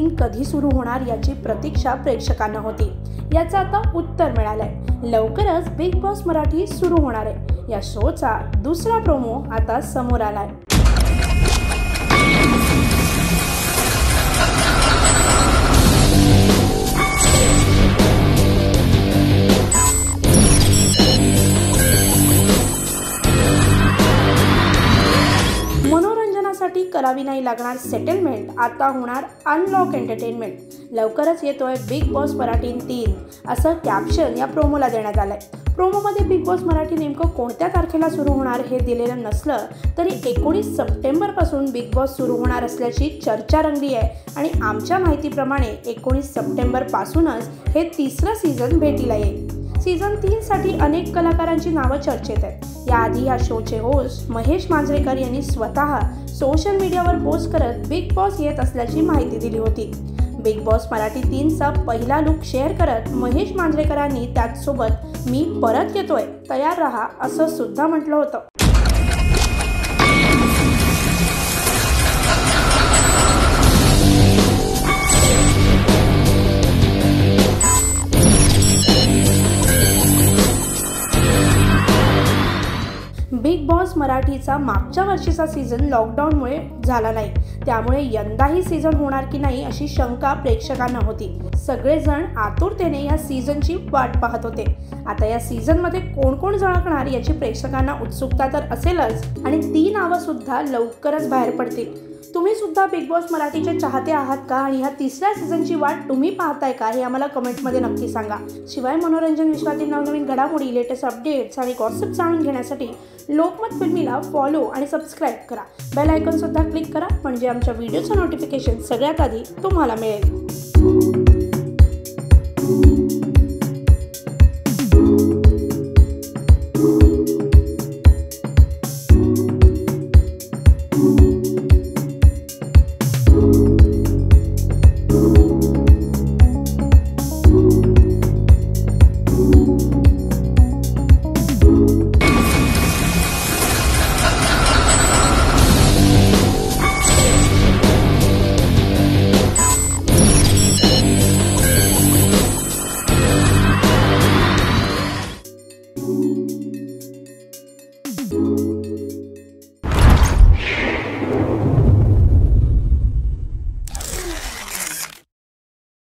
3 कधी सुरू होणार याची प्रतीक्षा प्रेक्षकांना होती। याचं आता उत्तर मिळालंय। लवकरच बिग बॉस मराठी सुरू होणार आहे। या शोचा दुसरा प्रोमो आता समोर आलाय। मनोरंजनासाठी करावी नाही लागणार सेटलमेंट, आता होणार अनलॉक एंटरटेनमेंट। लवकरच येतोय बिग बॉस मराठी 3 असं कॅप्शन या प्रोमोला देण्यात आलंय। प्रोमोमध्ये बिग बॉस मराठी नेमकं कोणत्या तारखेला सुरू होणार हे दिलेलं नसलं तरी 19 सप्टेंबरपासून बिग बॉस सुरू होणार असल्याची चर्चा रंगली आहे आणि आमच्या माहितीप्रमाणे 19 सप्टेंबरपासूनच हे तिसरं सीझन भेटीला येईल। सीझन 3 साठी अनेक कलाकारांची नावं चर्चेत आहेत। याआधी या शोचे होस्ट महेश मांजरेकर यांनी स्वतः सोशल मीडियावर पोस्ट करत बिग बॉस येत असल्याची माहिती दिली होती। बिग बॉस मराठी 3चा पहिला लुक शेअर करत महेश मांजरेकरांनी त्याचसोबत मी परत येतोय, तयार रहा असं सुद्धा म्हटलं होतं। बिग बॉस मराठीचा मागच्या वर्षीचा सीझन लॉकडाऊनमुळे झाला नाही, त्यामुळे यंदाही सीझन होणार की नाही अशी शंका प्रेक्षकांना होती। सगळेजण आतुरतेने या सीझनची वाट पाहत होते। आता या सीझनमध्ये कोण कोण झळकणार याची प्रेक्षकांना उत्सुकता तर असेलच आणि ती नावं सुद्धा लवकरच बाहेर पडतील। तुम्ही सुद्धा बिग बॉस मराठीचे चाहते आहात का आणि ह्या तिसऱ्या सीझनची वाट तुम्ही पाहताय का हे आम्हाला कमेंटमध्ये नक्की सांगा। शिवाय मनोरंजन विश्वातील नवनवीन घडामोडी, लेटेस्ट अपडेट्स आणि गॉसिप जाणून घेण्यासाठी लोकमत फिल्मीला फॉलो आणि सबस्क्राईब करा। बेल आयकॉन सुद्धा क्लिक करा म्हणजे आमच्या व्हिडिओचं नोटिफिकेशन सगळ्यात आधी तुम्हाला मिळेल।